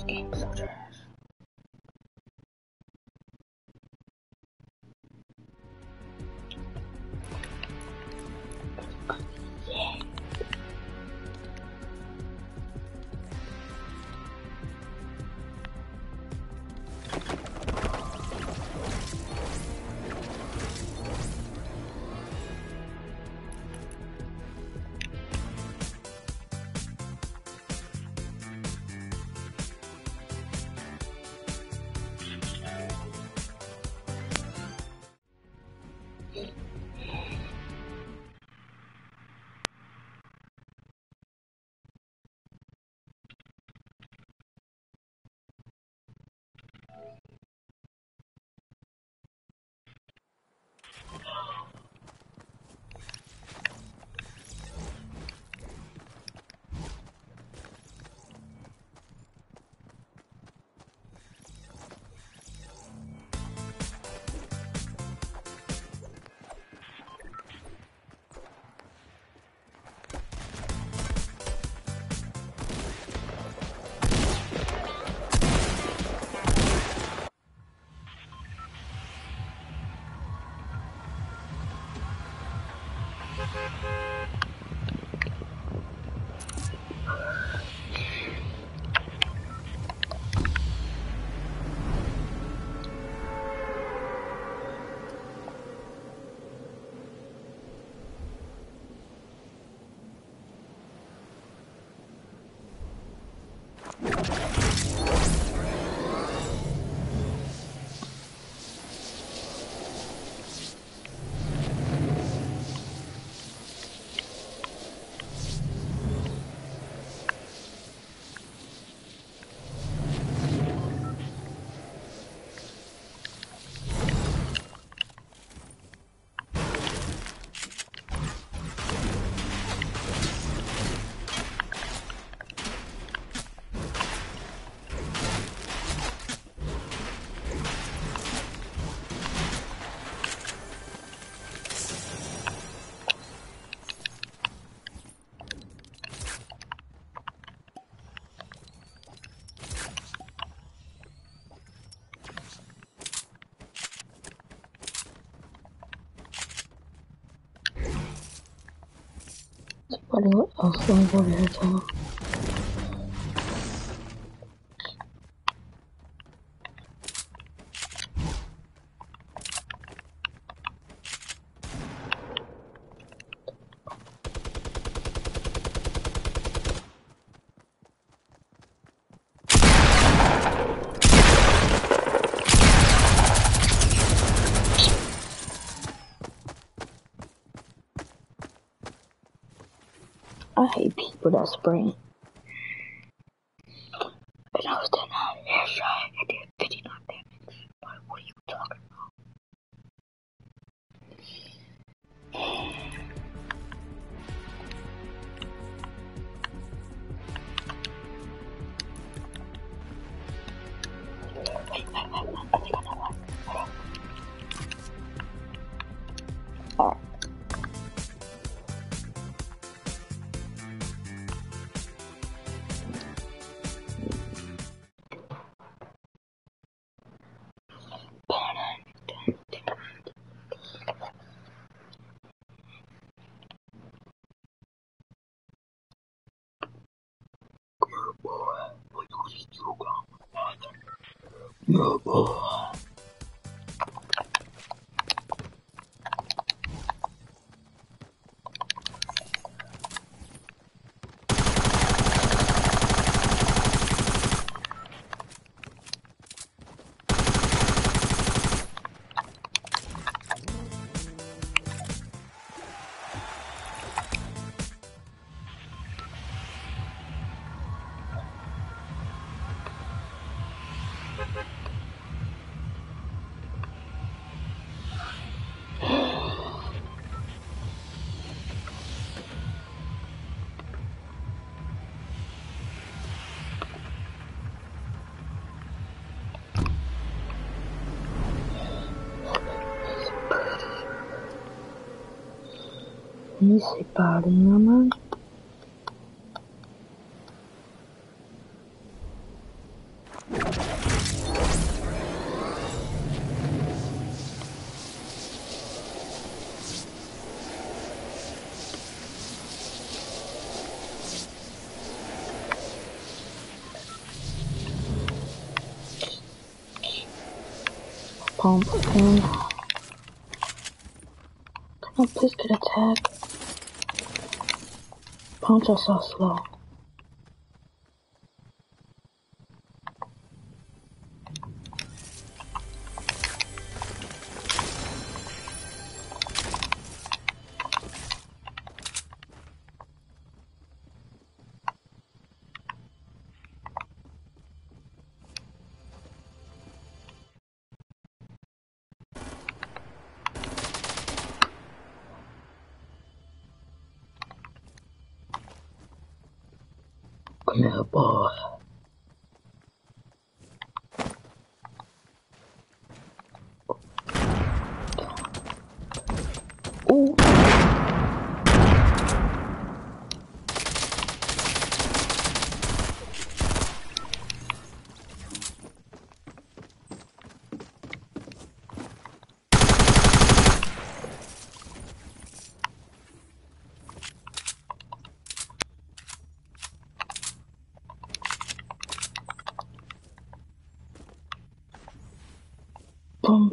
game so trash. Yeah. Somebody else going over here too. I hate people that spring. And I was done out airshot and did 59 damage. Like, what are you talking about? Wait, I think I know one. Hold on. Alright. No boy. Ini si paling aman. Pump again. Come on, please get attack. Pumps are so slow. Come here, boy. Ooh. Boom.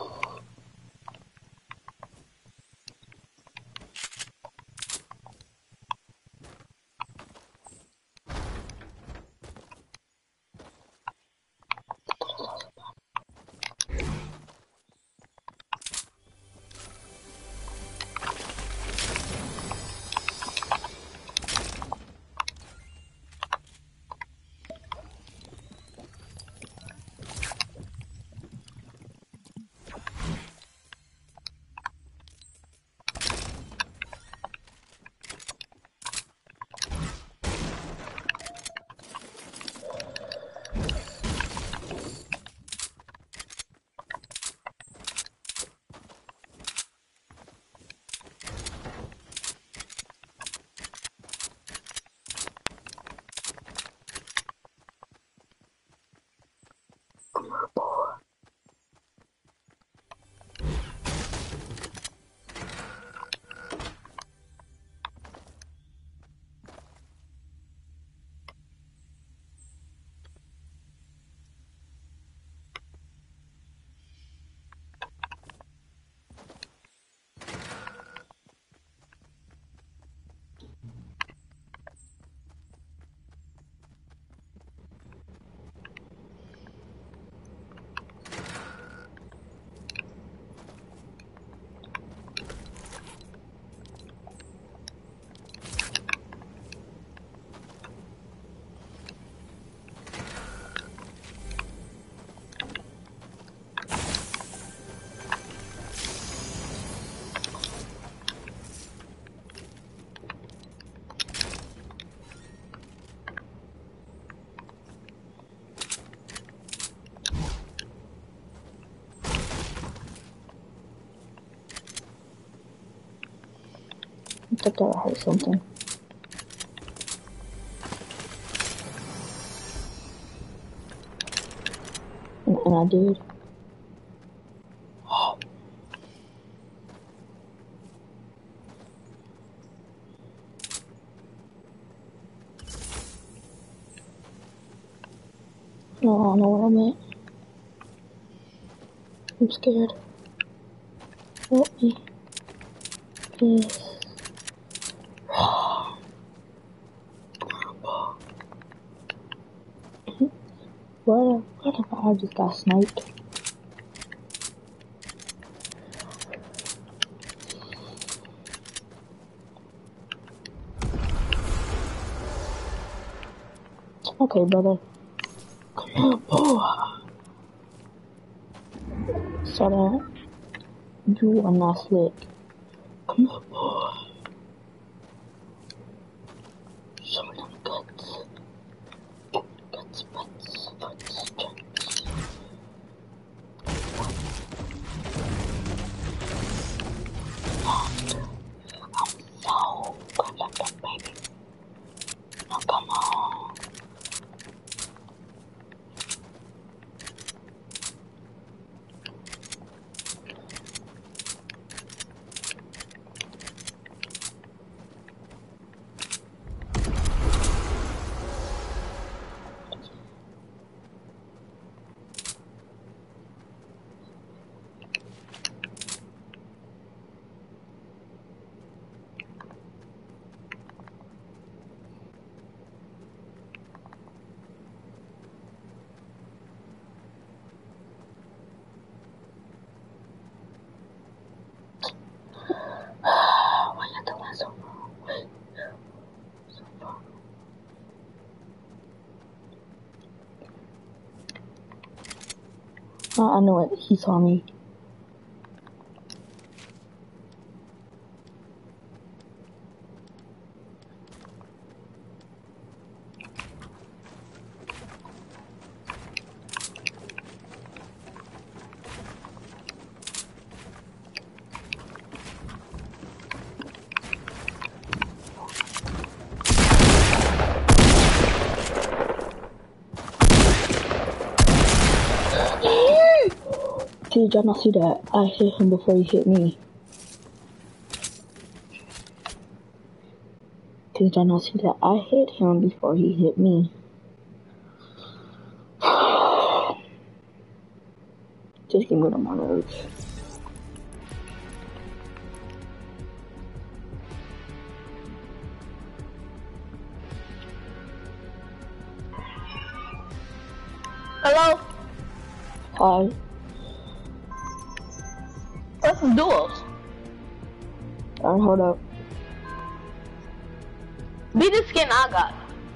I think I heard something. And I did. No, I don't know what I meant. I'm scared. Help me. Please. What if I just got sniped? Okay, brother. Come here, boy. So that you are not slick. Come here, boy. Show me them guts. Guts, butts, butts, guts. I'm so good at that, baby. Now come on. I know it. He saw me. Did y'all not see that? I hit him before he hit me. Did y'all not see that? I hit him before he hit me. Just get rid of my nerves. Hello? Hi. Let's do it. Alright, hold up. Be the skin I got.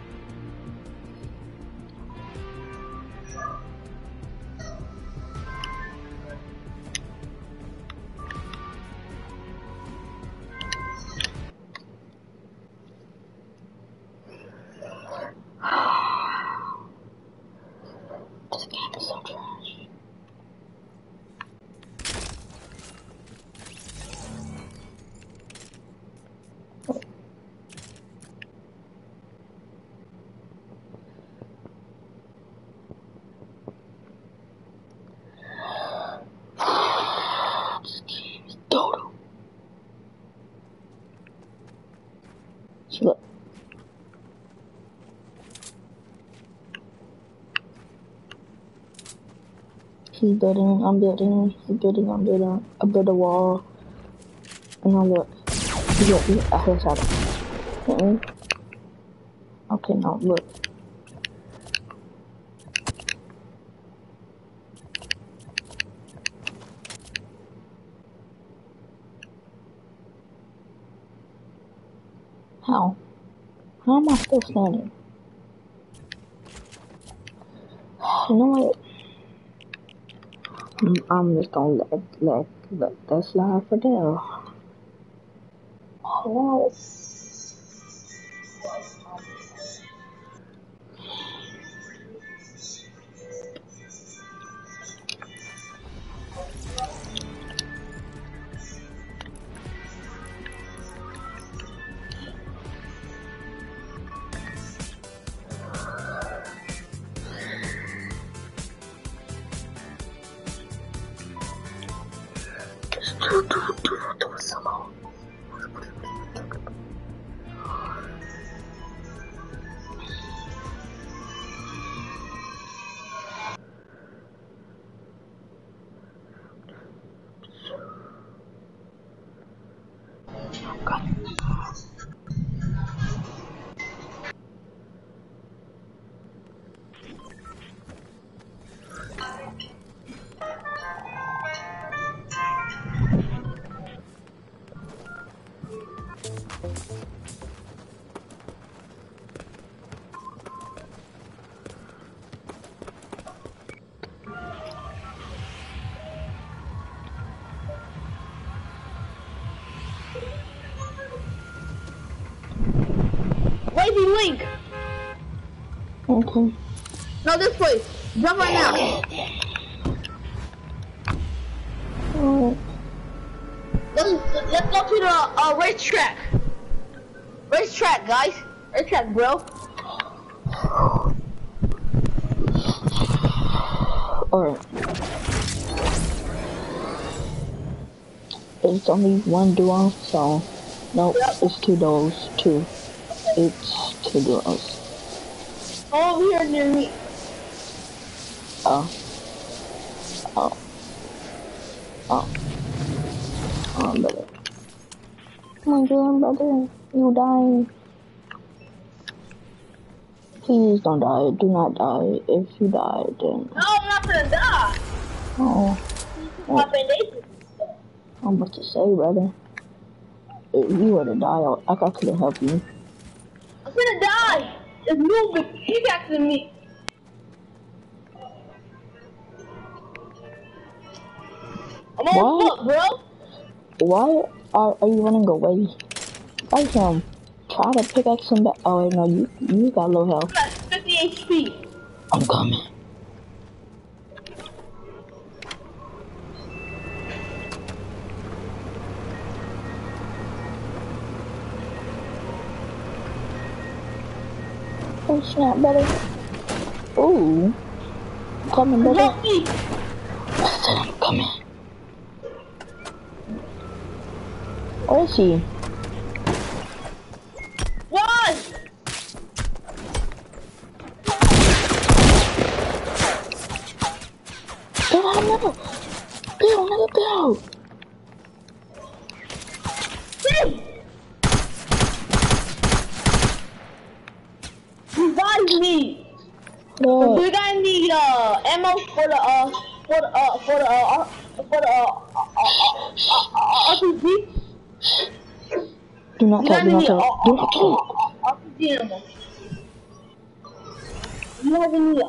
This game is so trash. This game is total. So look. He's building, I'm building, he's building, I'm building. I build a wall. And now look. I heard shot him. Okay, now look. How? How am I still standing? You know what? I'm just gonna let that slide for now. Hello. Do it solo. Lazy Link! Okay. No, this place. Jump right now. Alright. Let's go to the racetrack. Racetrack, guys. Racetrack, bro. Alright. It's only one duo, so nope, it's two duos, two. It's two duos. Over here near me. Oh, brother. Oh my god, brother, you dying. Please don't die, do not die. If you die, then... No, I'm not gonna die. Oh. My foundation. I'm about to say, brother. If you were to die, I couldn't help you. I'm gonna die. It's moving. He's after me. I'm on foot, bro. Why are you running away? Fight him. Try to pickaxe him back. Oh wait, no, you got low health. I'm at 50 HP. I'm coming. Oh snap, brother. Ooh. Coming, brother. Help me. I said I'm coming. Where is he? Run! Build, nigga. Build, nigga, build. Revive me. No. We gotta need ammo for the RPG. Do not talk, do not talk. Do not talk. RPG ammo. You have any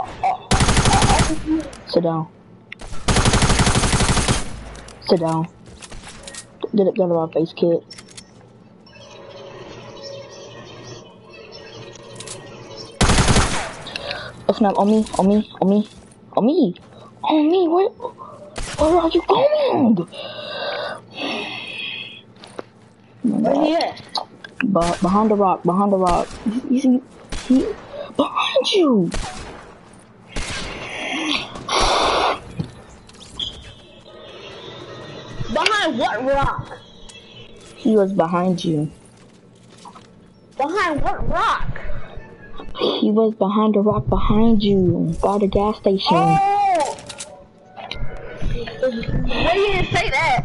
RPG? Sit down. Sit down. Get it out of our face, kid. It's not on me, on me, on me, on me, on me. Where are you going? Where he at? Behind the rock, behind the rock. You see, he behind you. Behind what rock? He was behind you. Behind what rock? He was behind the rock behind you, by the gas station. Oh! Why you didn't say that?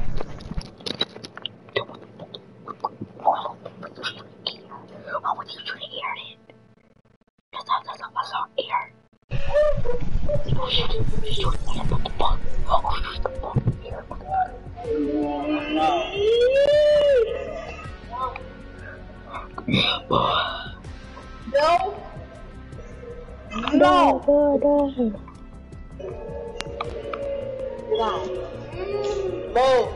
Why would you try to air it? I saw air. Oh shit, just shoot air, what the fuck? Oh shit, the fuck, air, what the fuck? No. No. No.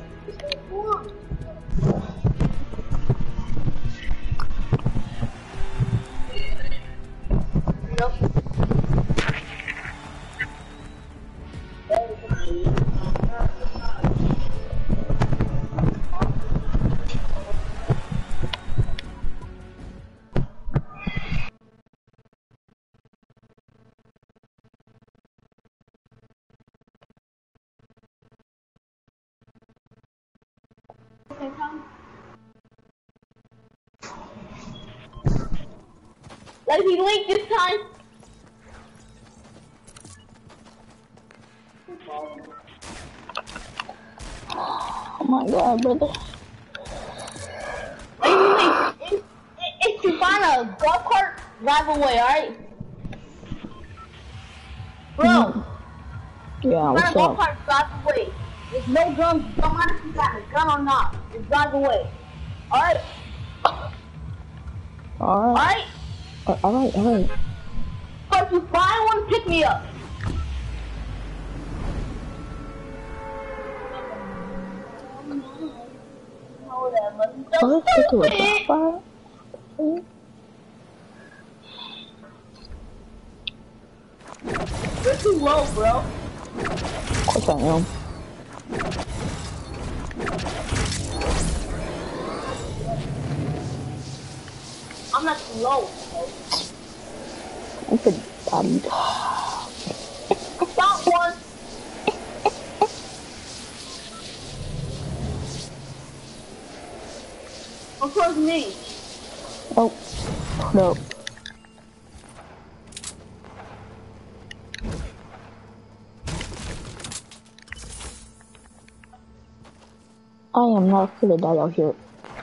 Let me link this time. Oh my god, brother. If you find a golf cart, drive away, alright? Bro, Yeah, find a what's golf up? cart, drive away. There's no guns, don't matter if you got a gun or not. Just drive away. Alright? Alright. Alright? Alright. So if you find one, pick me up. Oh, let's get to it. Bye. You're too low, bro. Of course I am. I'm not too low. I'm pretty bodied. Stop one. Come towards me. Oh, no. I am not gonna die out here.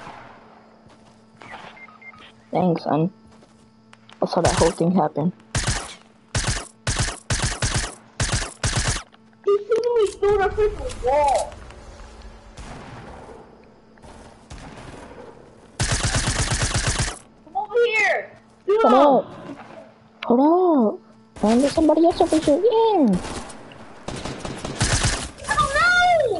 Dang, son. That's how that whole thing happened. He threw me through the freaking wall. Come over here. Hold up. Hold up. Man, there's somebody else over here. Yeah. I don't know.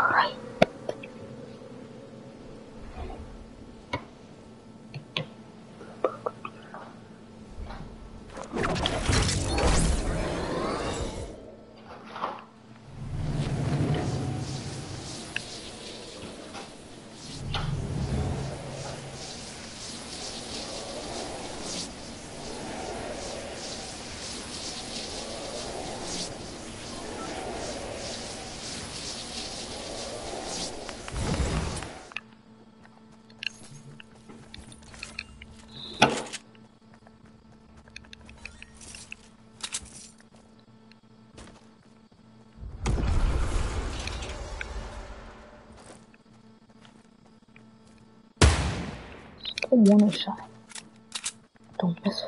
Alright. One shot. Don't miss it.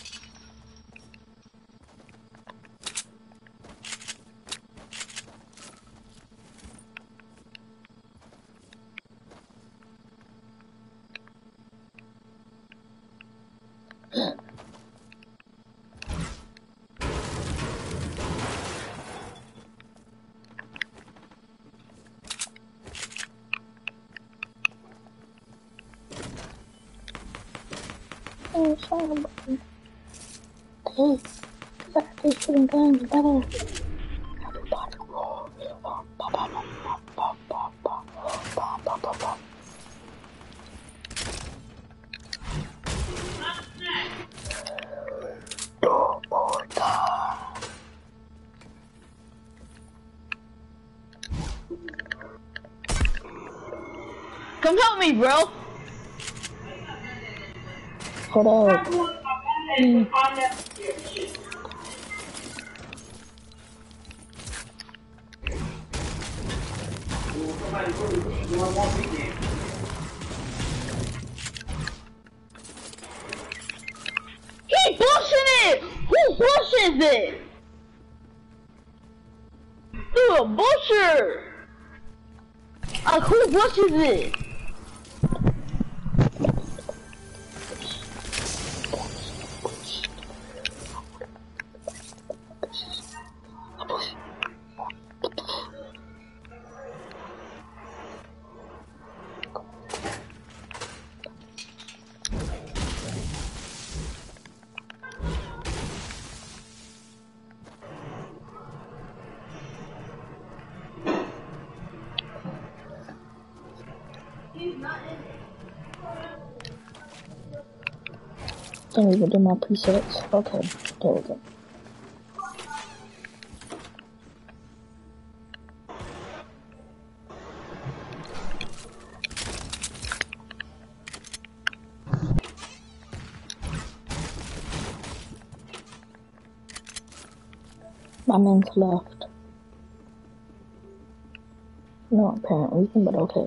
Oh, son of a... Hey, these shooting guns better. Everybody roll. Come help me, bro. Hold up. He pushing it. Who pushes it? Dude, a butcher. Who pushes it? Can't even do my presets. Okay, there we go. My man's left. No apparent reason, but okay.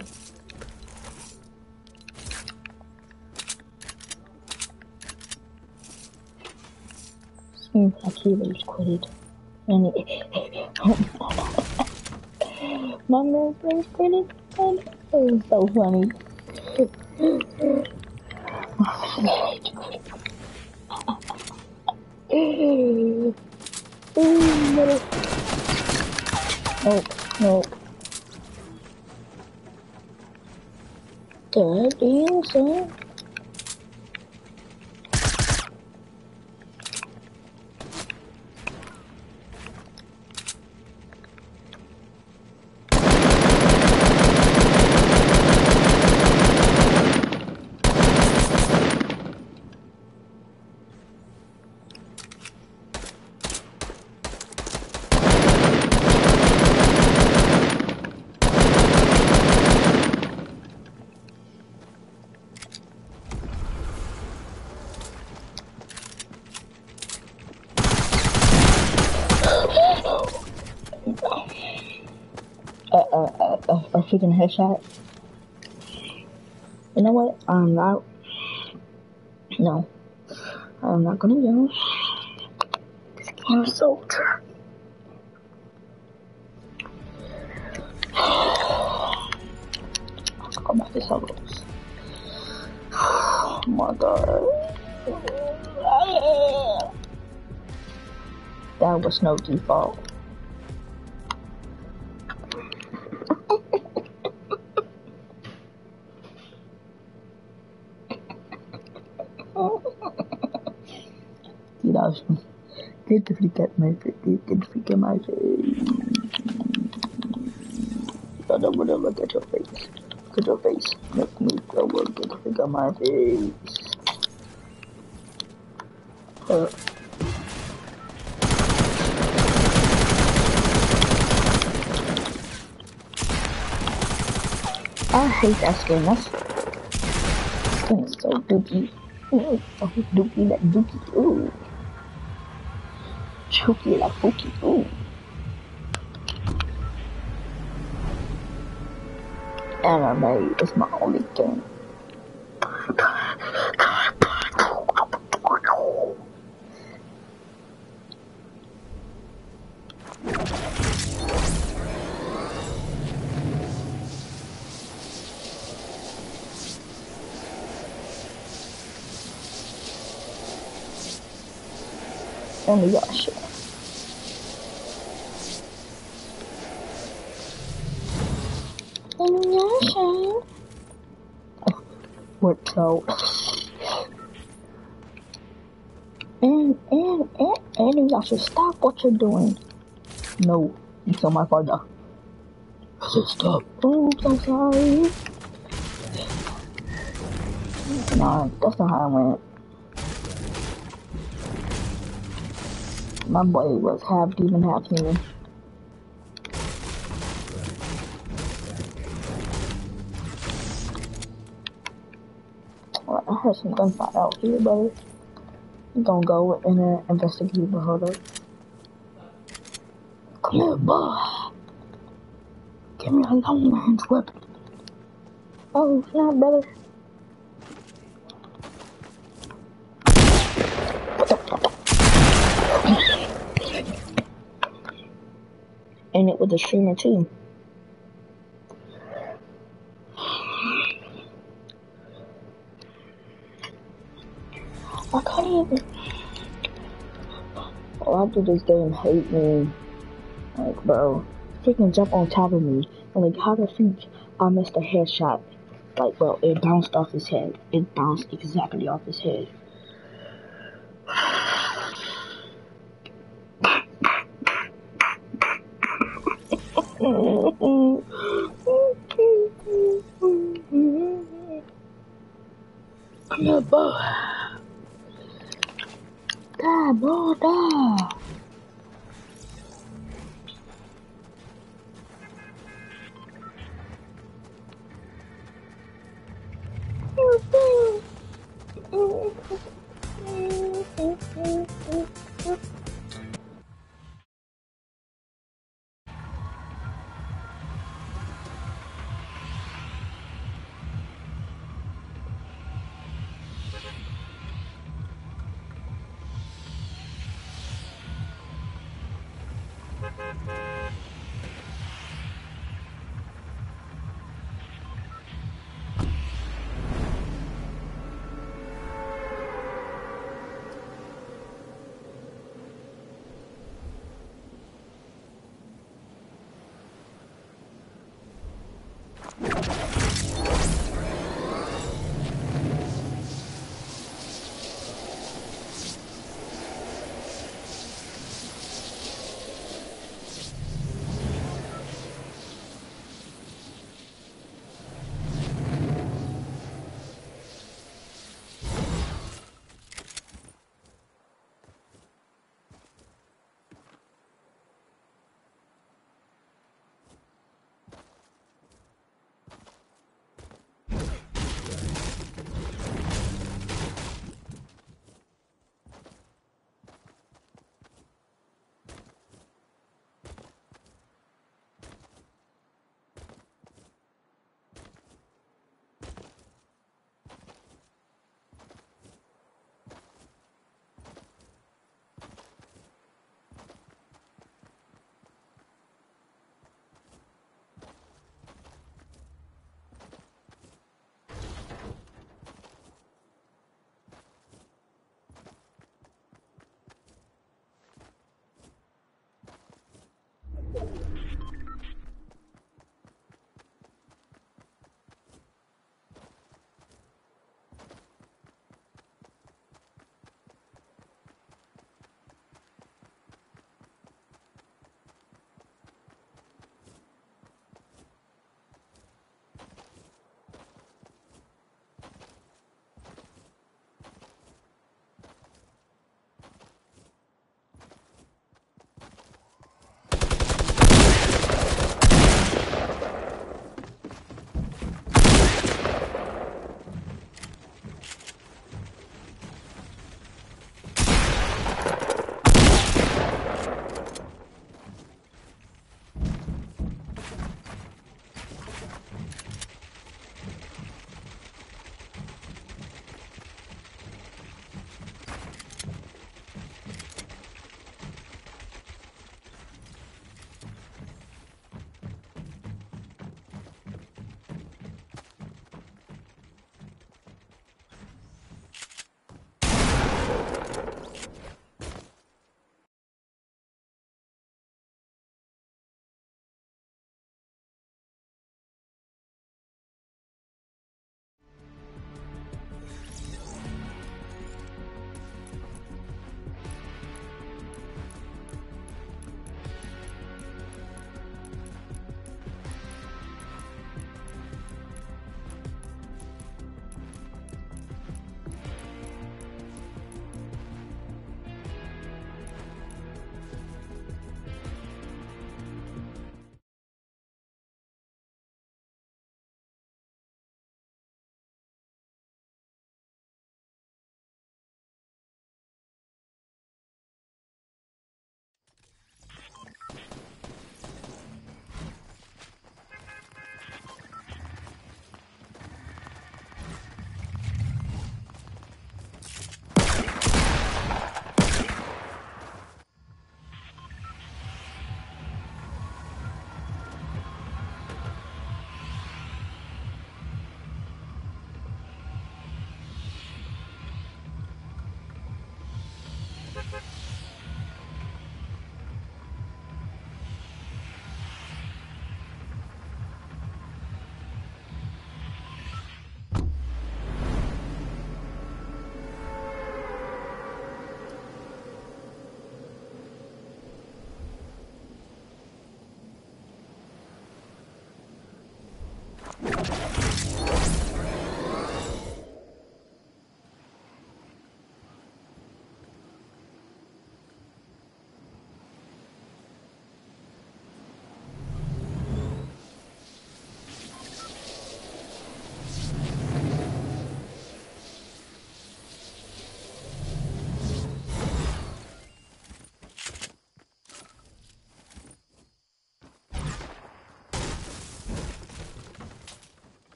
Seems like he rage quitted. And he, my man's rage quitted. And it was so funny. My man's rage quitted. Nope. God damn, son. A freaking headshot. You know what? I'm not gonna yell. This game is so tough. Let's go back to solos. Oh my god. That was no default. Get the freak out my face. Get the freak out my face. I don't want to look at your face. Look at your face. Make me go and get the freak out my face. I hate that skin. That skin is so dookie. Oh, dookie, that dookie. Ooh. Chooky, like pookie. Ooh. Anime is my only game. Only y'all shit. Only y'all shit. What so? And y'all should stop what you're doing. No, you killed my father. I said stop. Oops, I'm sorry. Nah, that's not how it went. My boy was half demon, half human. Alright, I heard some gunfire out here, buddy. I'm gonna go and investigate, but hold up. Come here, boy. Give me a long range weapon. Oh, snap, brother. And it with a streamer too. I can't even. Why did this game hate me? Like, bro, freaking jump on top of me. And like, how the freak I missed a headshot? Like, bro, it bounced off his head. It bounced exactly off his head. Come here, boy. Die, bro, die.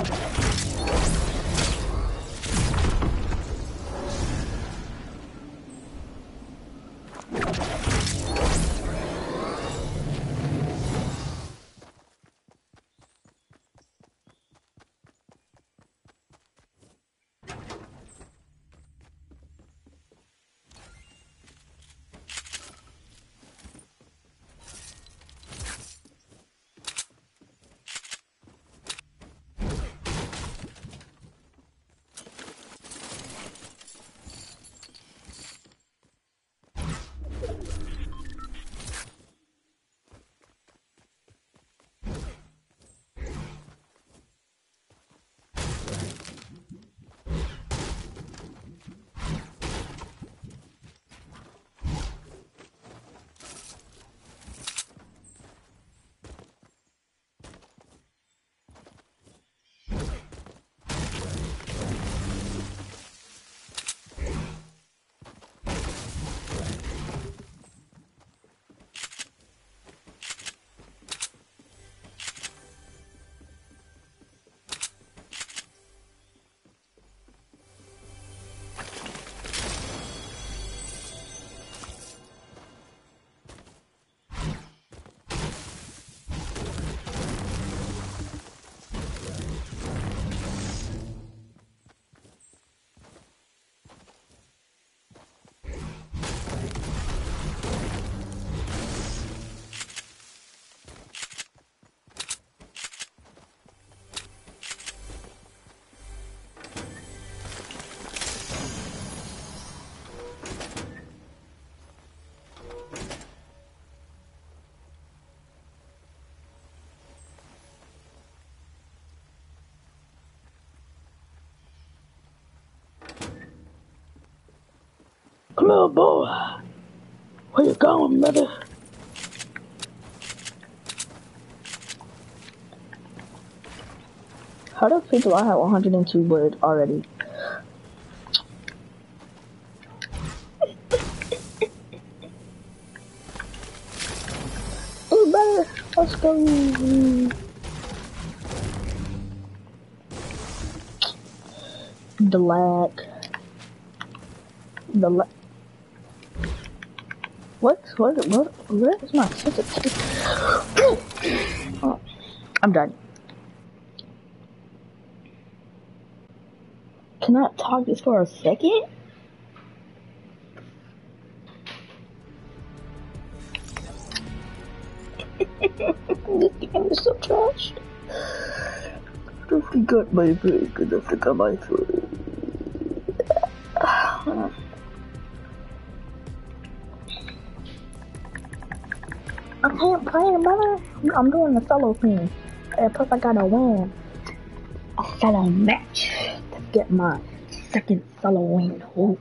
Little boy, where you going, brother? How do people I have 102 words already? Oh, brother, let's go. The lag. What is my sensitivity? Oh, I'm done. Can I talk this for a second? This game is so trash. I forgot my break and I forgot my food. I can't play, brother. I'm doing a solo thing. And plus I gotta win a solo match to get my second solo win. Ooh.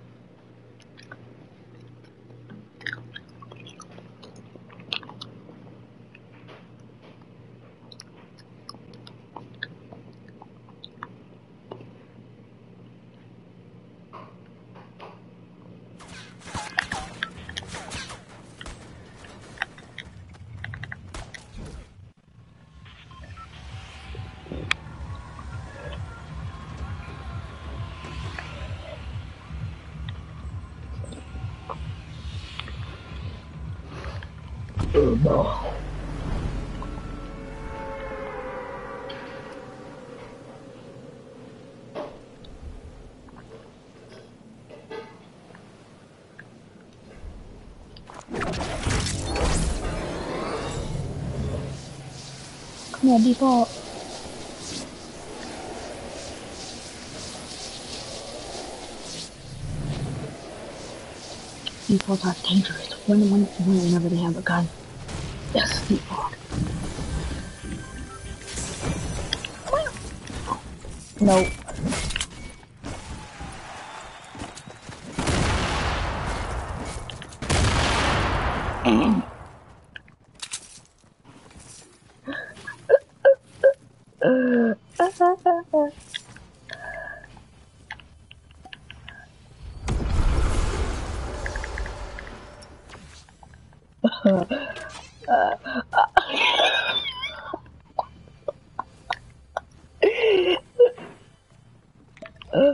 Oh no. Come on, default. Defaults are dangerous whenever they have a gun. Yes, default. Nope.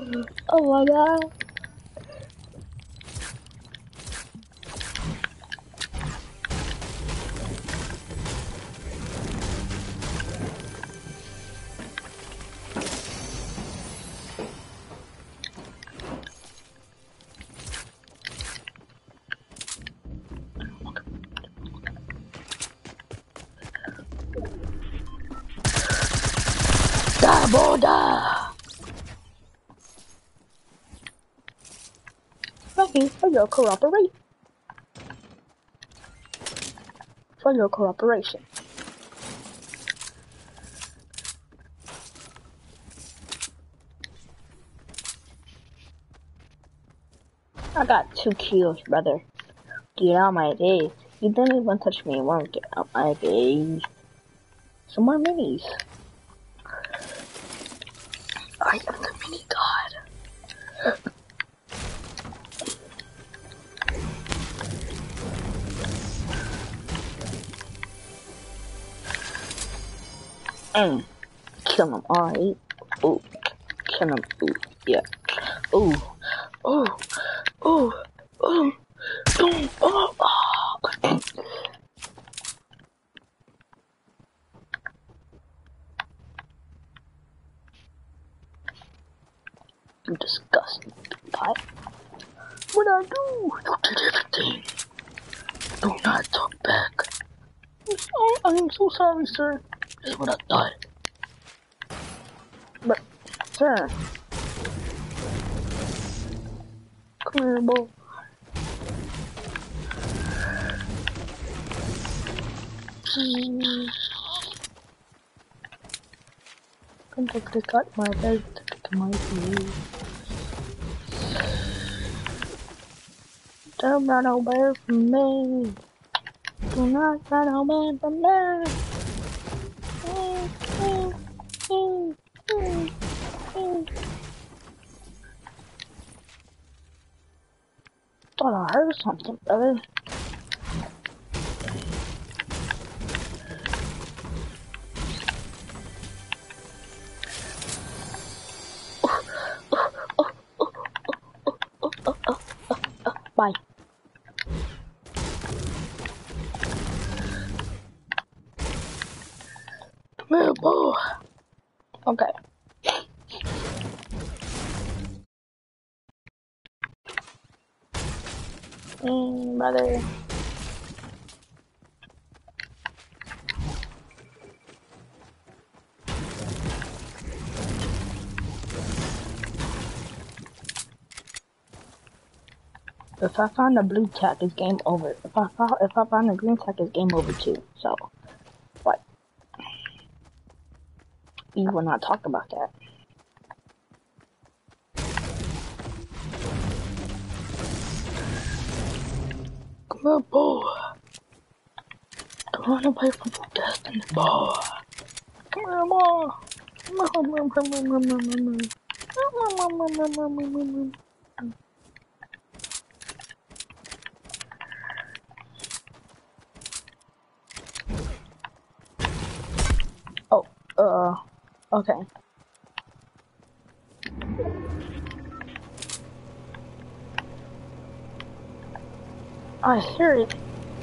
Oh my god. Die, boy, die. Thank you for your cooperation. For your cooperation. I got 2 kills, brother. Get out my face. You didn't even touch me. Won't get out my face. Some more minis. I am the mini god. Kill him, alright. Ooh. Kill him. Ooh. Yeah. Ooh. Ooh. Ooh. Ooh. Ooh. Oh. Oh. You disgusting pie. What'd I do? You did everything. Do not talk back. I am so sorry, sir. This is what I thought. But, sir. Come here, boy. Come to cut my bed to my view. Don't run away from me. Do not run away from me. Thought I heard something, brother. Bye. Come here, boy. Okay. Brother. If I find the blue tack, it's game over. If I find the green tack, it's game over too. So, what? We will not talk about that. Come on, boy. Don't run away from your destiny, boy. Come here, boy. Oh, okay. I hear it.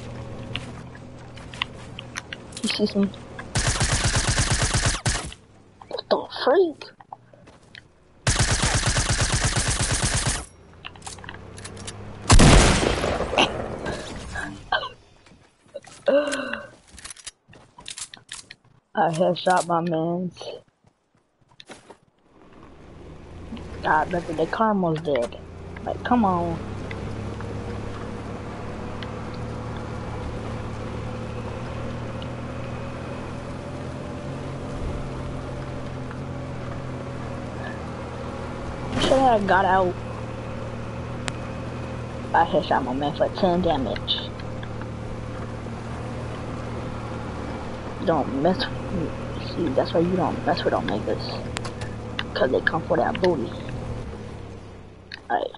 He sees me. What the freak? I headshot my mans. God, but the karma's dead. Like, come on. Should I have got out? I headshot my man for 10 damage. You don't mess with me. See, that's why you don't mess with them niggas. Cause they come for that booty. Alright.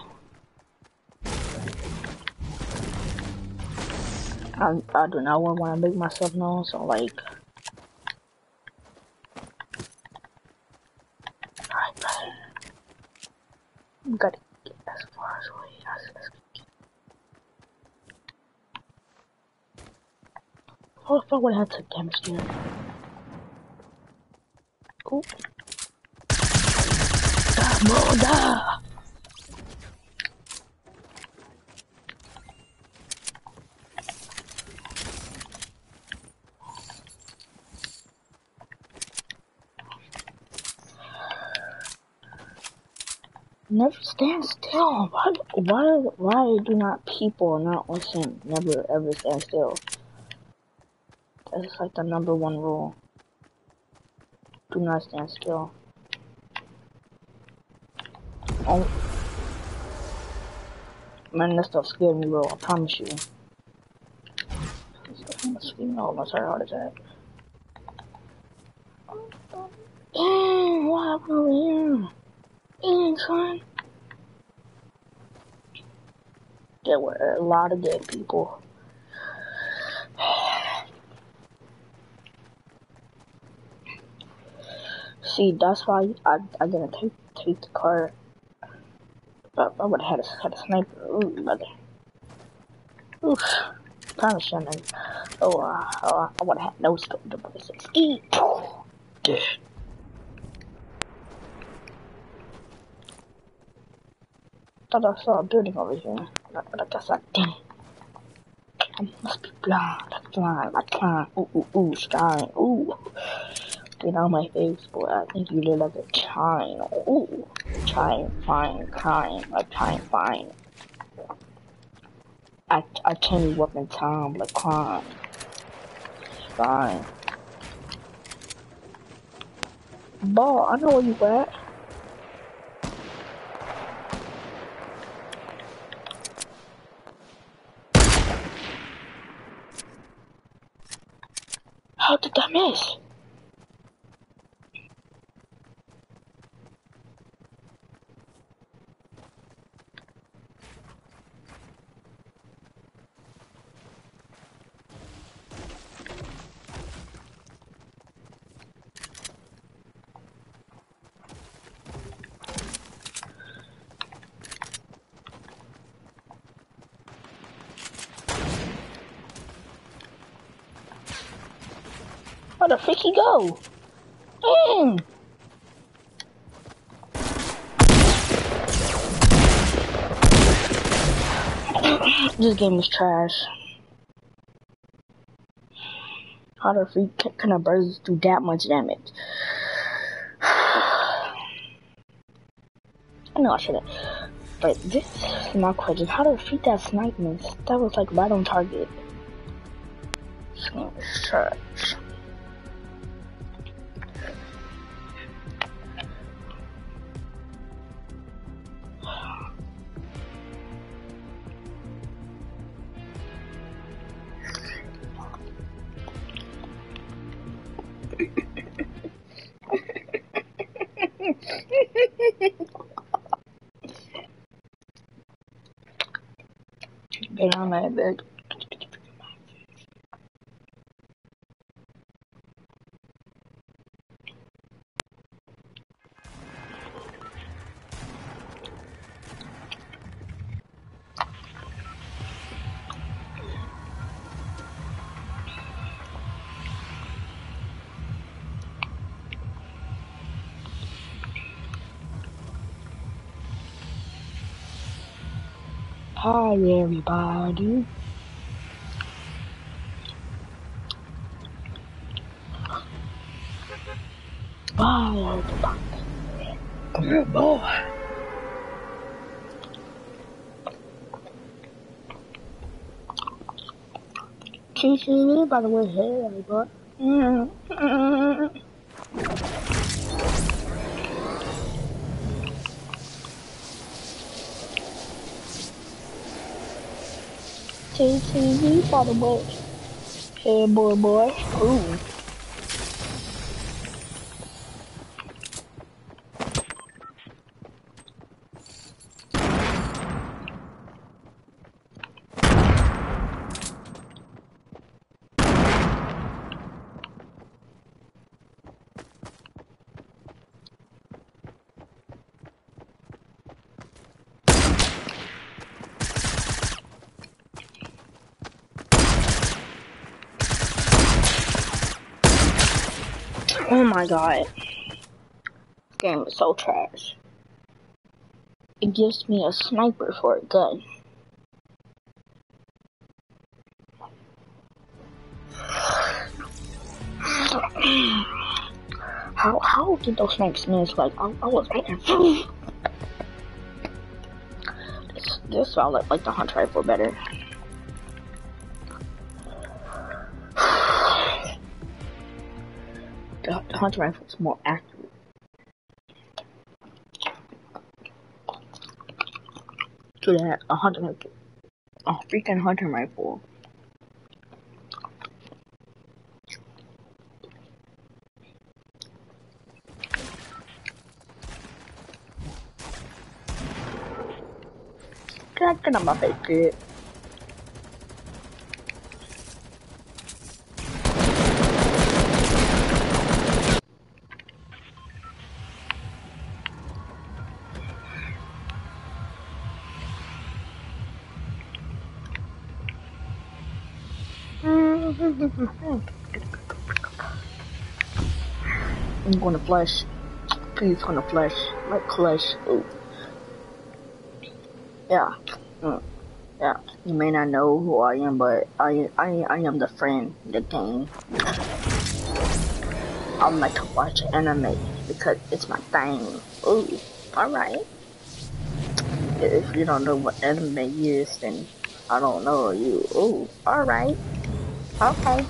I do not want to make myself known, so like. Alright, brother. We gotta get as far away as we can. Oh, if I would have took damage there. Ooh. Die. Never stand still. Why do not people not listen? Never ever stand still. That's like the #1 rule. Do not stand still. Oh. Man, that stuff scared me, bro. I promise you. I almost had a heart attack. Dang, what happened over here? Dang, son. There were a lot of dead people. See, that's why I didn't take the car. I would have had a sniper. Ooh, brother. Oof. Kinda shouldn't. I would have had no scope to put this ski. Dead. Thought I saw a building over here. But I guess I didn't. I must be blind. I climb. Ooh, sky. Ooh. Get on my face, boy. I think you look like a chime. Ooh. Chime, fine, climb. A chime, fine. I change weapon time, like climb. Fine. Ball, I know where you at. How did I miss? Where the frick he go? Dang! This game is trash. How the freak can a bird do that much damage? I know I shouldn't. But this is my question. How the freak that snipe miss? That was like right on target. This game is trash. Get on that bed. Hi everybody. Bye everybody. Good boy. Can you see me by the way? Hey everybody. TTV by the way. Hey boy. Ooh. Oh my god. This game is so trash. It gives me a sniper for a gun. How did those snipes miss? Like, I was right in front. This felt like the hunter rifle better. The hunter rifle is more accurate. To that, a freaking hunter rifle. Get on my face, kid. I'm gonna flush. Please, gonna flush. Like clutch. Ooh. Yeah. Yeah. You may not know who I am, but I am the friend, the game. I like to watch anime because it's my thing. Ooh. Alright. If you don't know what anime is, then I don't know you. Ooh. Alright. Okay.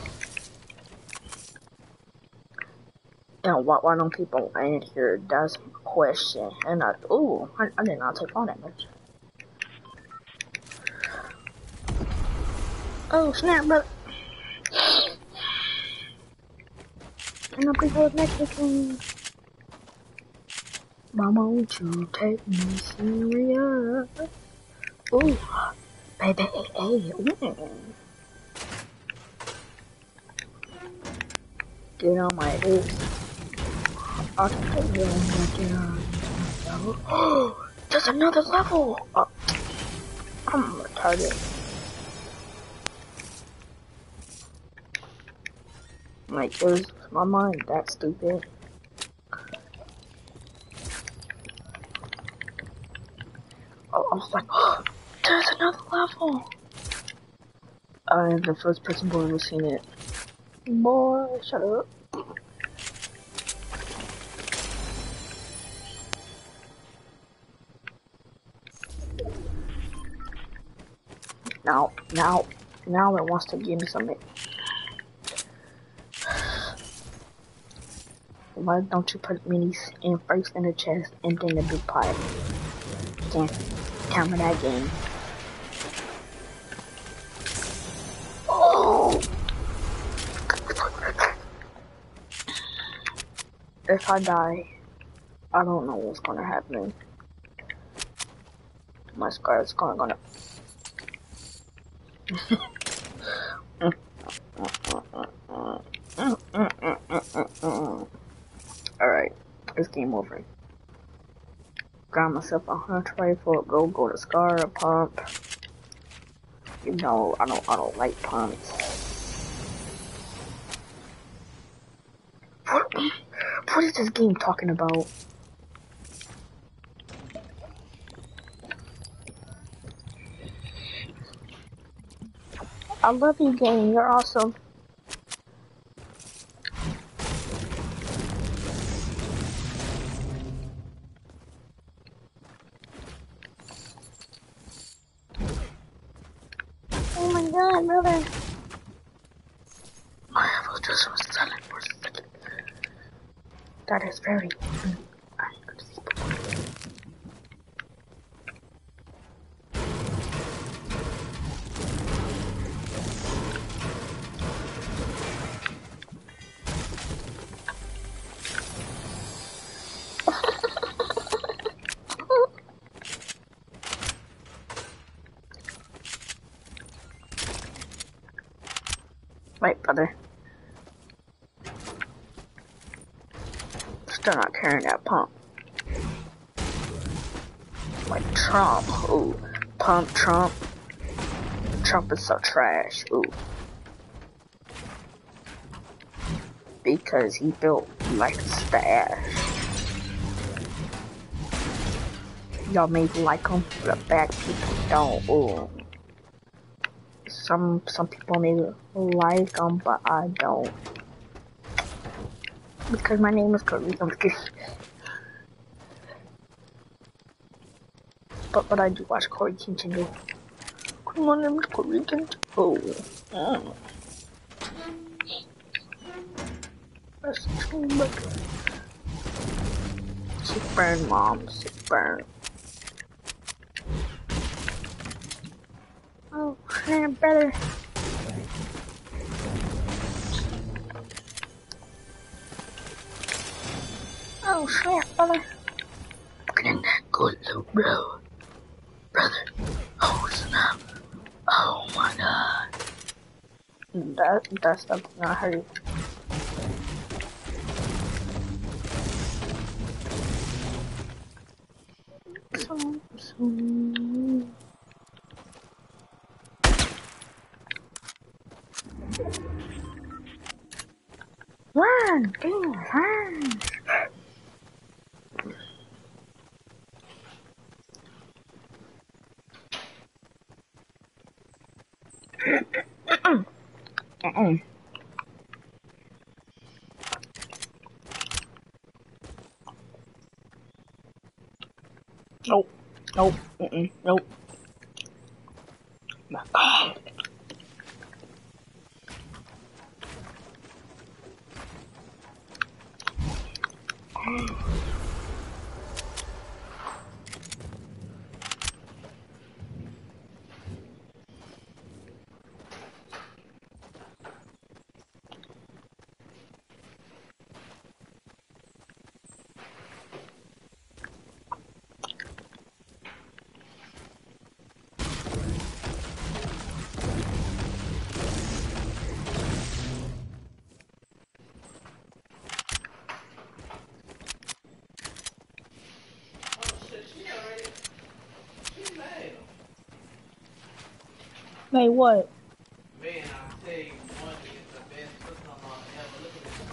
And why don't people answer? That's my question. And I did not take all that much. Oh snap! But and I prefer Mexican. Mama, won't you take me serious? Ooh, baby, hey, get on my face. I'll take you on my get. Oh, there's another level. I'm retarded. Like, is my mind that stupid? Oh, I was like, oh, there's another level. I am the first person born who's seen it. Boy, shut up. Now it wants to give me something. Why don't you put minis in first in the chest and then the big pot? Can't counter that game. Oh! If I die, I don't know what's gonna happen. My scar is gonna. Alright, it's game over. Grab myself a hunter rifle, go to scar, a pump. You know, I don't like pumps. What is this game talking about? I love you, game. You're awesome. Oh my god, brother. I was just silent for a second. That is very right, brother. Still not carrying that pump. Like Trump. Ooh. Pump Trump. Trump is so trash. Ooh. because he built like a stash. Y'all may like him, but bad people don't. Ooh. Some people may like him, but I don't. Because my name is Cody. But I do watch Corey Kinchen. My name is Corey Kinchen. Oh. That's true, but sick burn, mom. Sick burn. Oh, man, brother. Oh, shit, brother. Look at that good little brother. Oh, snap. Oh, my God. That's not hurt. Run, damn, run. Nope. Nope. Nope. Hey, what? Man, I'll tell you, one is the best sister-in-law ever. Look at this.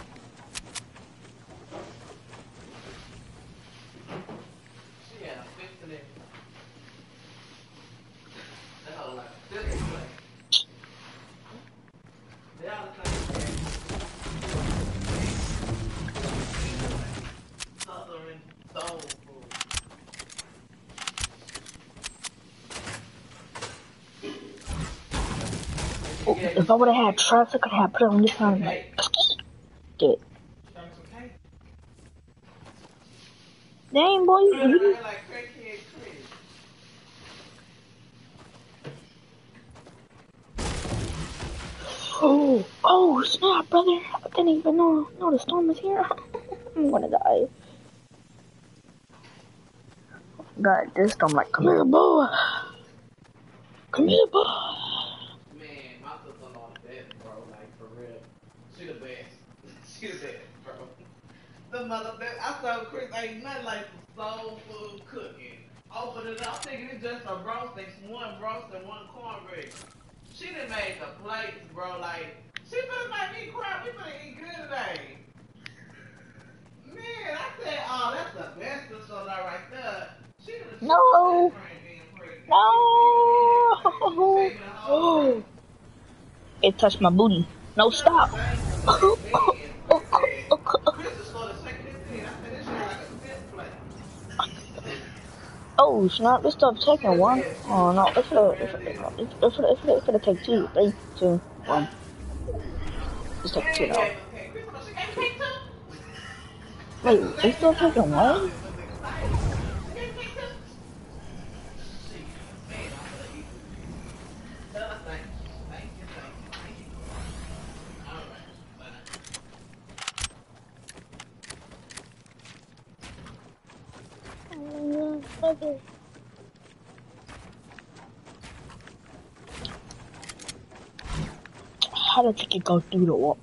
She had a fix in it. That whole like this play. They all the same thing. Southern soul food. If I would have had trust, I could have put it on this one. Like, get. Dang, boy, you. Like crackhead Chris. Oh, snap, brother. I didn't even know the storm is here. I'm gonna die. God, this storm like, come here, boy. Come here, boy. Man, my sister-in-law the best, bro. Like, for real. She the best. She the best, bro. The mother, I saw Chris ain't nothing like some soul food cooking. Open it up, thinking it's just a roasting, one roast and one cornbread. She done made the plates, bro. Like, she finna make me cry. We finna eat good today. Man, I said, oh, that's the best sister-in-law right there. She done No. No. It touched my booty. No, stop. Oh, snap, this stuff taking one. Oh, no, it's gonna take two. 3, 2, 1. Just take 2 now. Wait, it's still taking one? Okay. How did it go through the wall?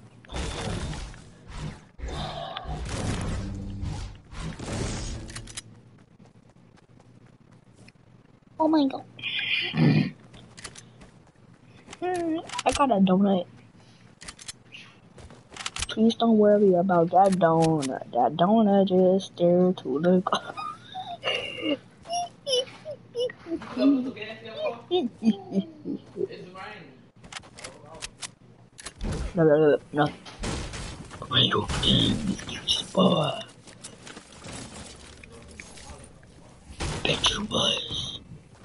Oh my god. I got a donut. Please don't worry about that donut. That donut just there to the car. You gonna put some gas in your car? It's raining. No. Randall in spot. Bet you was.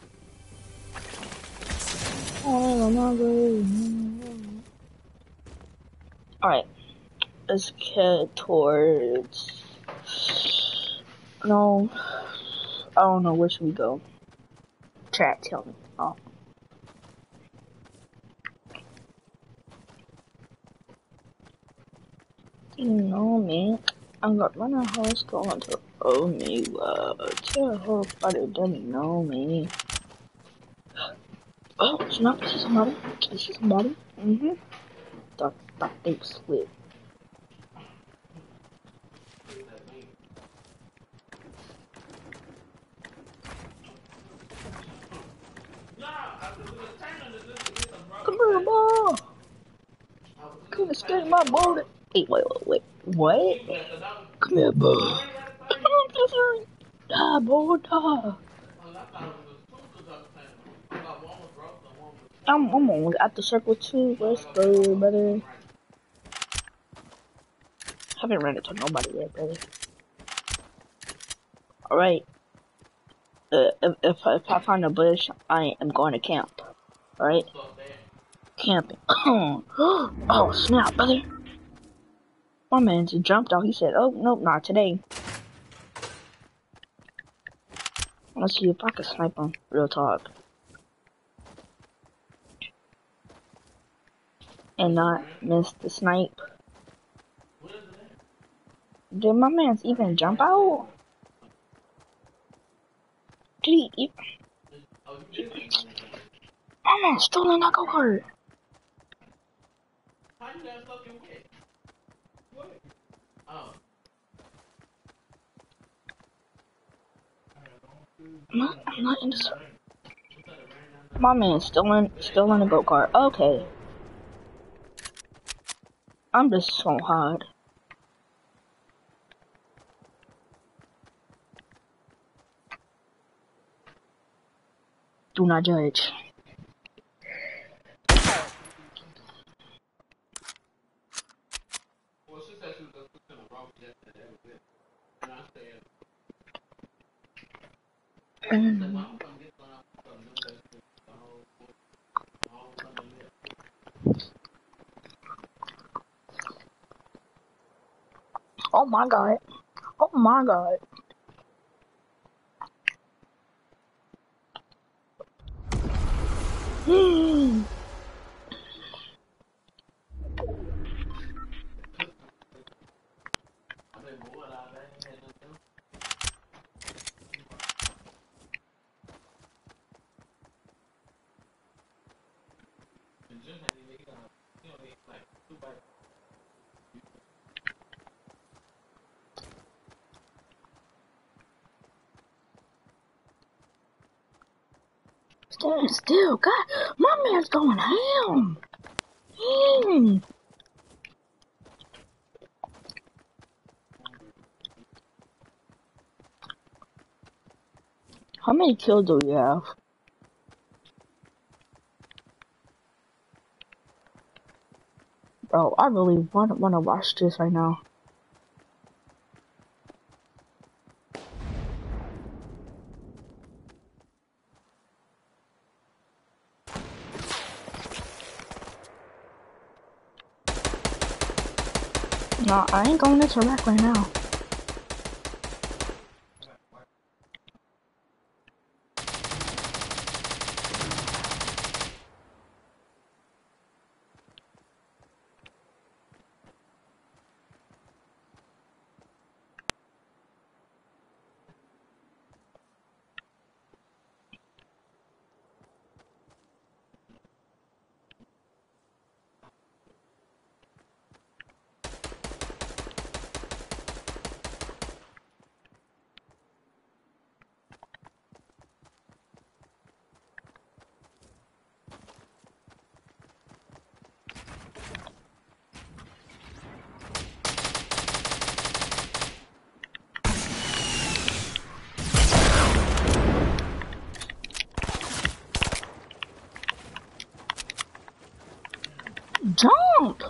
Alright. Let's head towards. No. I don't know where should we go. Chat, tell me. Oh. You know me. I'm not running a horse going to owe me. Tell her everybody doesn't know me. Oh, it's not. Is somebody? Is somebody? Mm-hmm. Thought they split. Come here, ball. Couldn't escape my bullet. Wait. What? Come here, ball. Die, boy, die. I'm almost at the circle too. Let's go, brother. Haven't ran into nobody yet, brother. Alright. If I find a bush, I am going to camp. Alright? Camping. Oh, snap, brother. My man just jumped out. He said, oh, nope, not today. Let's see if I can snipe him. Real talk. And not miss the snipe. Did my man's even jump out? Did he even... My man's still in that go-kart. I'm not in the... My man's still in the go-kart. Okay. I'm just so hard. Do not judge. Oh my god. Oh my god. Stand still, God. My man's going ham. How many kills do we have? Bro, I really want to watch this right now. No, I ain't going into Iraq right now. Jump!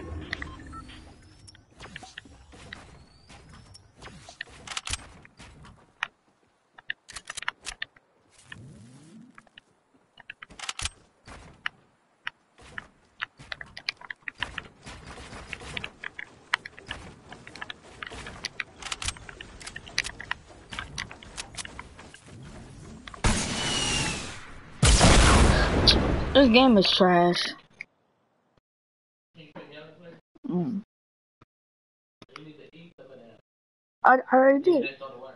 This game is trash. I already did.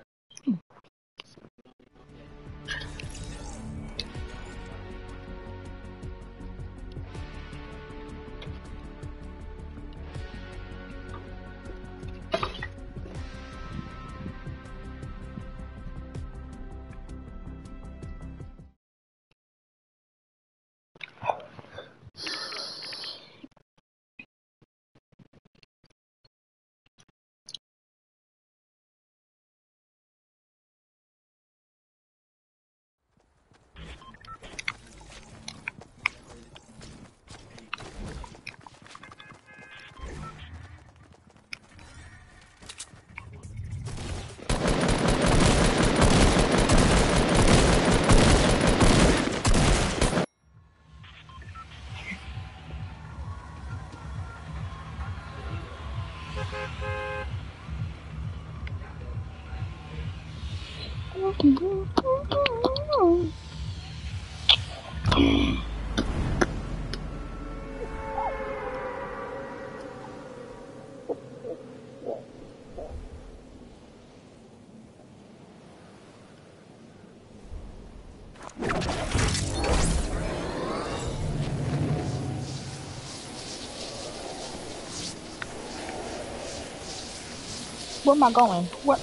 Where am I going? What?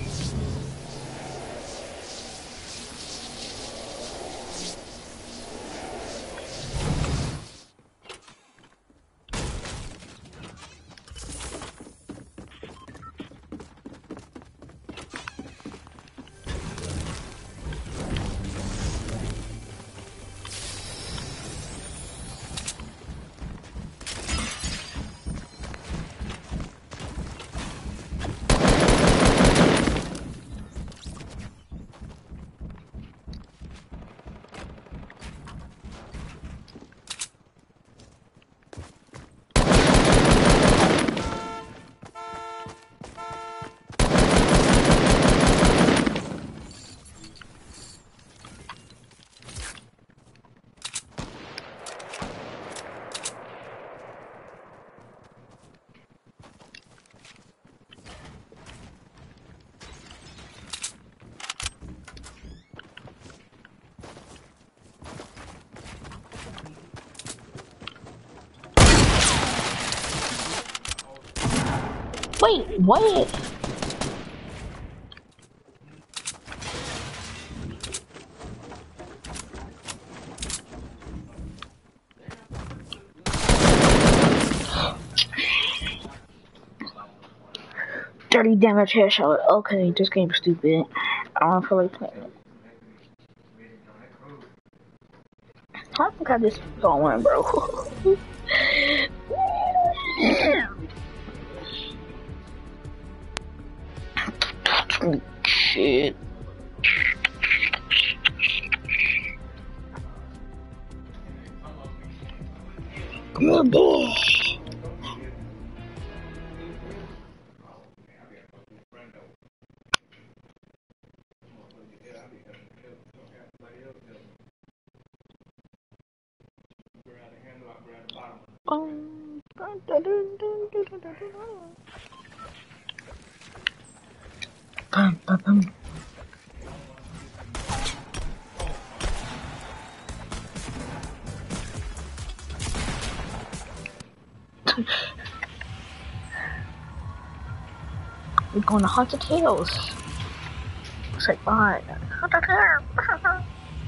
Wait, what? Dirty damage headshot. Okay, this game's stupid. I don't feel like playing it. How the fuck I this going, bro? Shit. Good boy. Bum, bum, bum. We're going to Haunted Hills. It's like behind. Haunted Hills.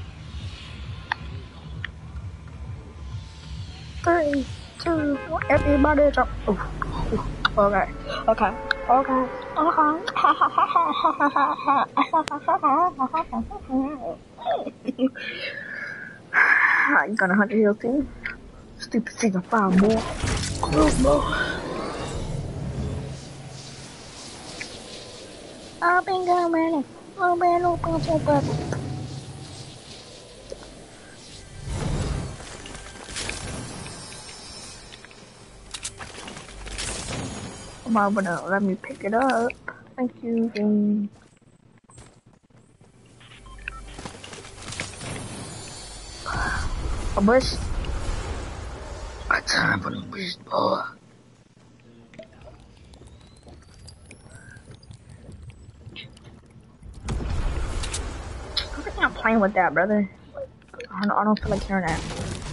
3, 2, 1, everybody jump. Okay. Okay. Okay. Okay. You gonna Haunted Hills too? Stupid season 5, boy. Close, boy. I've been going. I've been open to bubble. Mom gonna let me pick it up. Thank you. A bush. A time for the bush, boy. I'm not playing with that, brother. I don't feel like hearing that.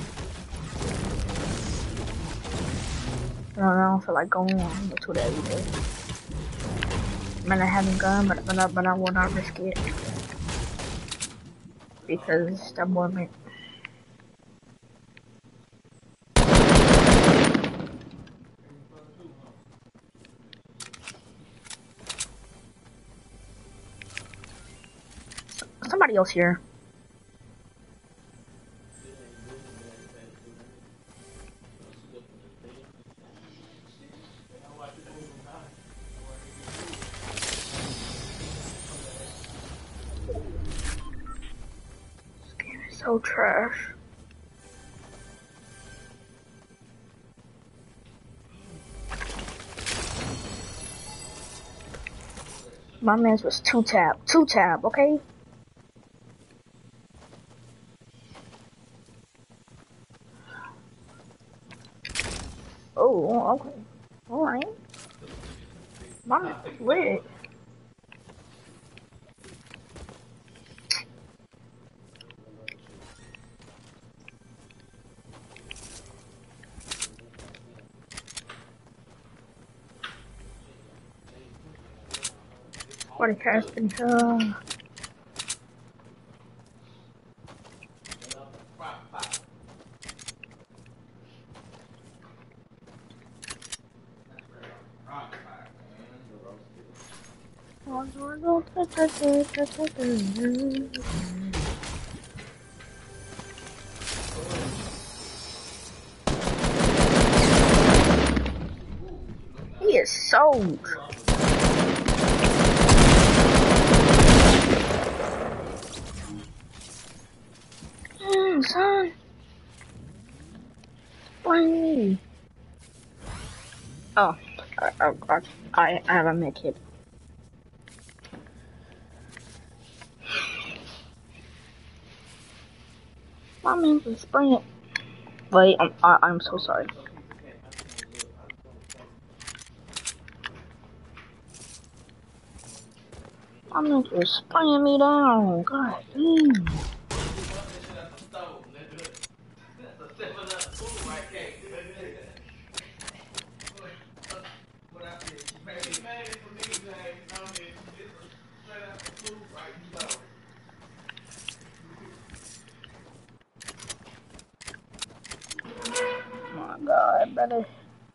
I don't feel like going on to that either. Man, I haven't gone, but I will not risk it because that boy might. Somebody else here. This game is so trash. My man's was two tab, okay? Oh, okay. Alright. My man's lit. What a cast in here. He is sold. Son. Blame me. Oh, I have a med kit. My man's a sprint. Wait, I'm so sorry. My man's just spraying me down. God damn. My God, brother.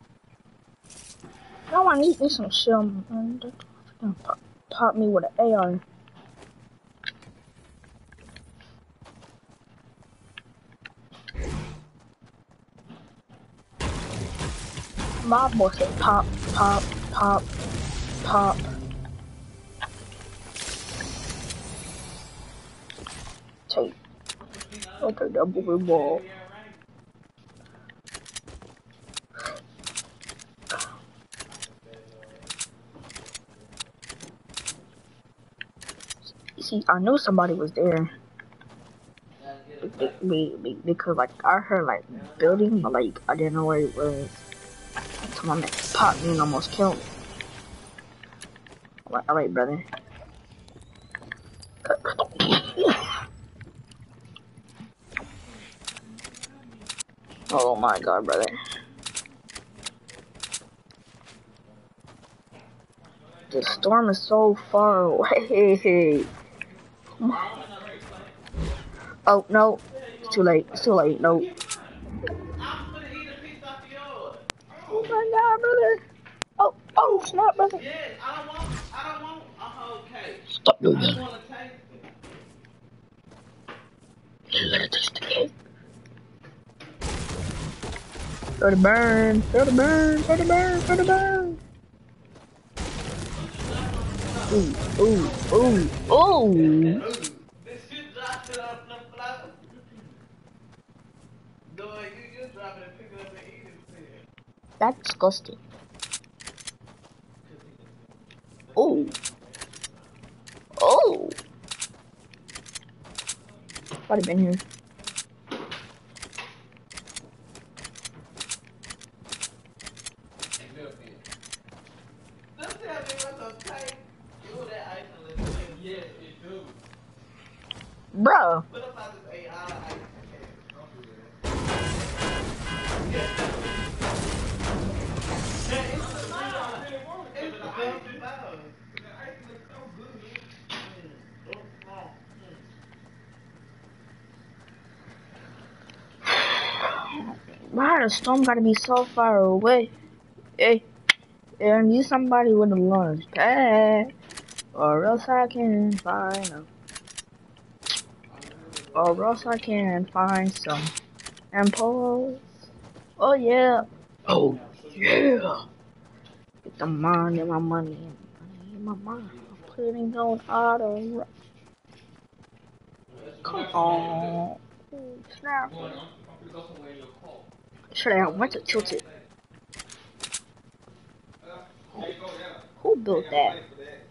Now I need me some shell, man. Pop me with an AR. My boy said pop, pop, pop, pop. Take. Okay, double ball. See, I knew somebody was there. Because like I heard like building, but like I didn't know where it was. So my man popped me and almost killed me. Alright, brother. Oh my God, brother. The storm is so far away. Oh no, it's too late. It's too late. No. Oh my God, brother. Oh, snap, brother. Yes, I don't want a whole cake. Stop doing I that. want to taste it. You gotta taste the cake. Feel the burn, feel the burn, feel the burn, feel the burn. Ooh, ooh, ooh, ooh. This shit dropped it off the floor. No, you drop it and pick it up and eat it. That's disgusting. Ooh, oh. Probably been here. Don't tell me what's so tight. Ooh, that ice on the thing. Yes, it do. Bruh. What about this AI ice? Don't do that. It's the ice mouth. The ice looks so good. Why the storm gotta be so far away? Hey, I need somebody with a launch pad, or else I can find them. Or else I can find some impulse. Oh yeah. Oh yeah. Get the money, my money, my money. I'm putting on auto. Come on. Snap. Should I have went to tilt it? Who built that?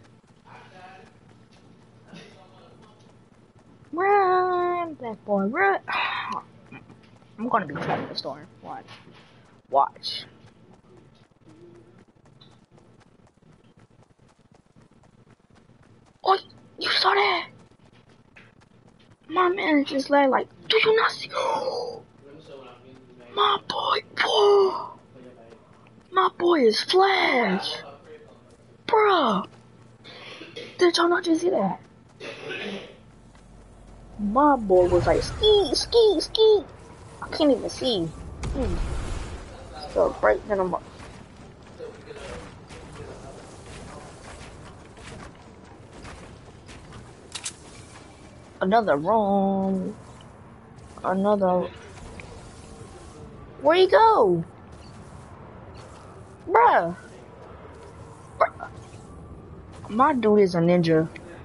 Run, black boy, run. I'm gonna be trapped in the storm. Watch. Watch. Oh, you saw that? My man just like, do you not see? My boy, whoa. My boy is Flash. Bruh. Did y'all not just see that? My boy was like, ski, ski, ski. I can't even see. So bright than a another room. Another. Where you go? Bruh. My dude is a ninja.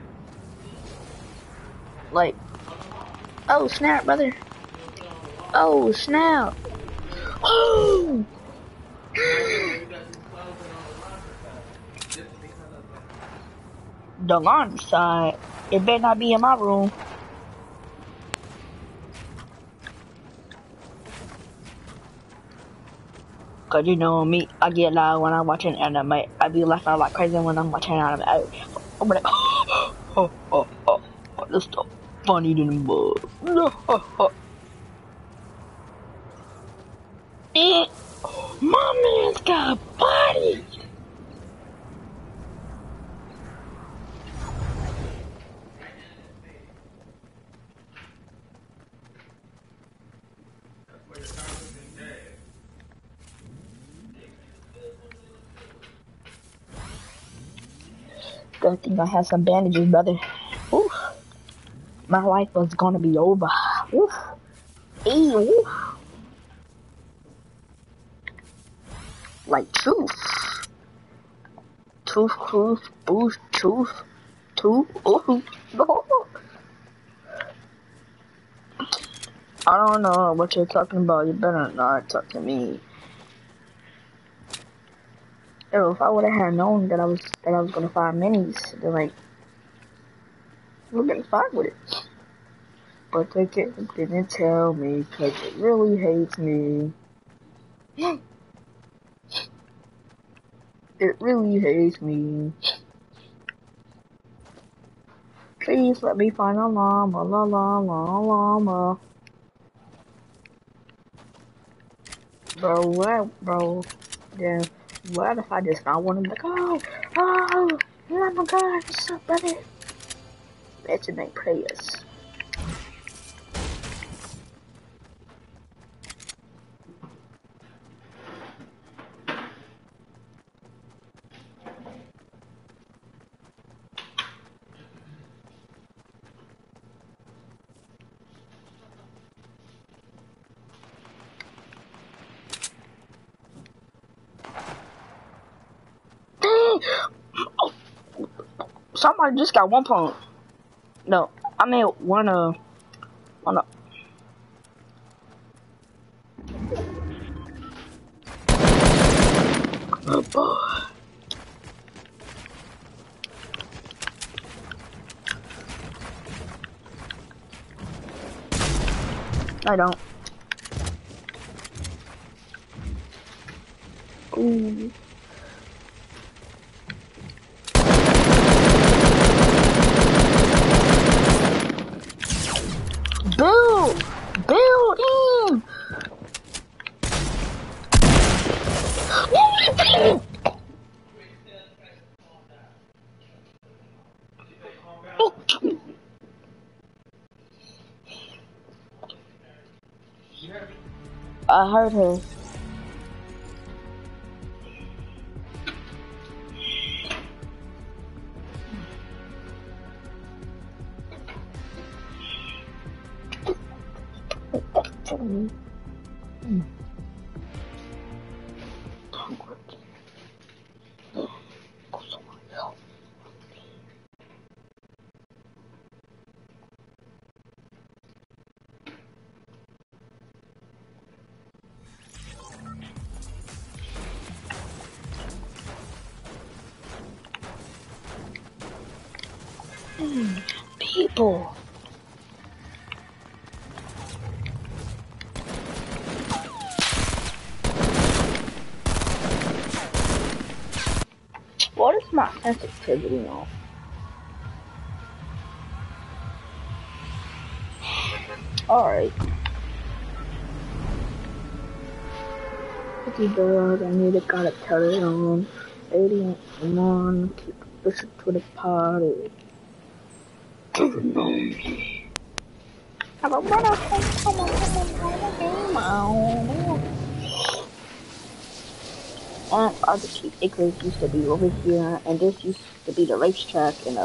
Like, oh snap, brother. Oh snap. Oh! The laundry side. It better not be in my room. Cause you know me, I get loud when I'm watching anime. I be laughing like crazy when I'm watching anime. I'm like, this stuff funny than a bug. My man's got a body. Good thing I have some bandages, brother. Oof. My life was gonna be over. Oof. Hey, oof. Like truth. Truth, boost, truth, ooh. I don't know what you're talking about. You better not talk to me. Yo, if I would have had known that I was gonna find minis, then like, we've been fine with it. But they didn't tell me because it really hates me. It really hates me. Please let me find a llama, llama. Bro, then what if I just not want him to go? Oh my god, what's up, brother? Let's make prayers. Somebody just got 1 point. No, I mean one on a. Oh boy. I don't. Ooh. Build in. I heard her. People. What is my sensitivity on? Alright. 50 bird, I need to gotta turn it on. 80 and 1, keep pushing to the party. Have a brother, come on. And other cheap acres used to be over here, and this used to be the racetrack, and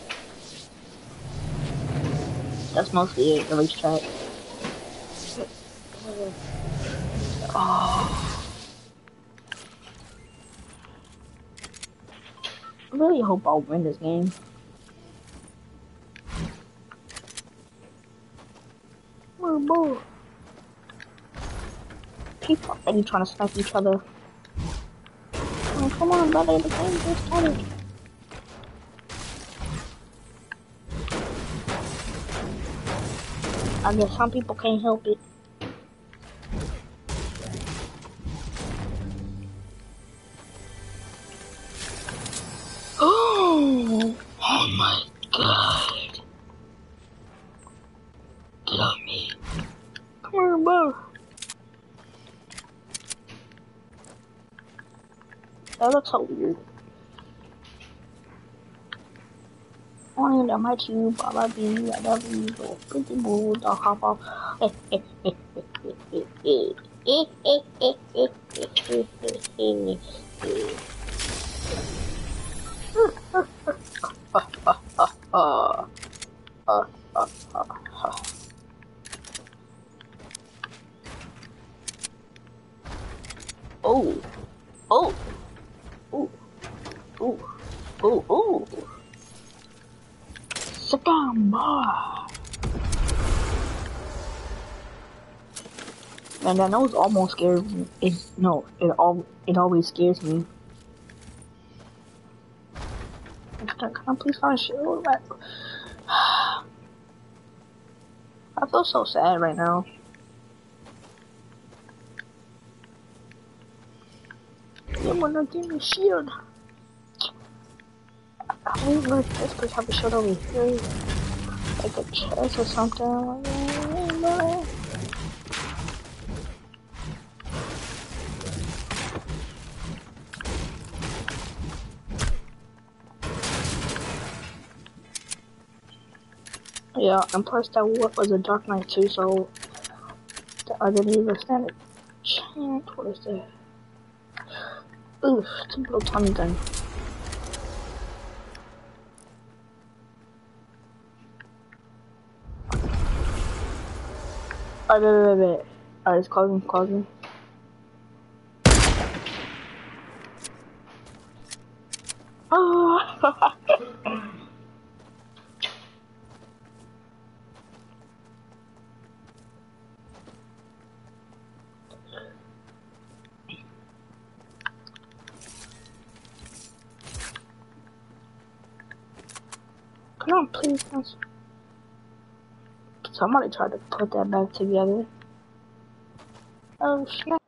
that's mostly it, the racetrack. Oh. I really hope I'll win this game. Oh boy. People are trying to snipe each other. Oh, come on, brother, the game just started. I guess some people can't help it. Oh my god. Get off me. Come here, bro. That looks so weird. Morning, that might you, Baba B, I love you, little pretty boo, the hop off. Oh, oh, ooh, ooh, ooh, ooh. Sit down, boy. Man, that nose almost scares me. It always scares me. Can I please find a shield? I feel so sad right now. You wanna give me a shield? I don't know if this could have a shield over here. Like a chest or something. Yeah, and plus that was a Dark Knight too, so I didn't even stand a chance. What is that? Ooh, it's a little tiny gun. Wait. Alright, it's closing. Oh. Come on, please. Somebody tried to put that back together. Oh, snap.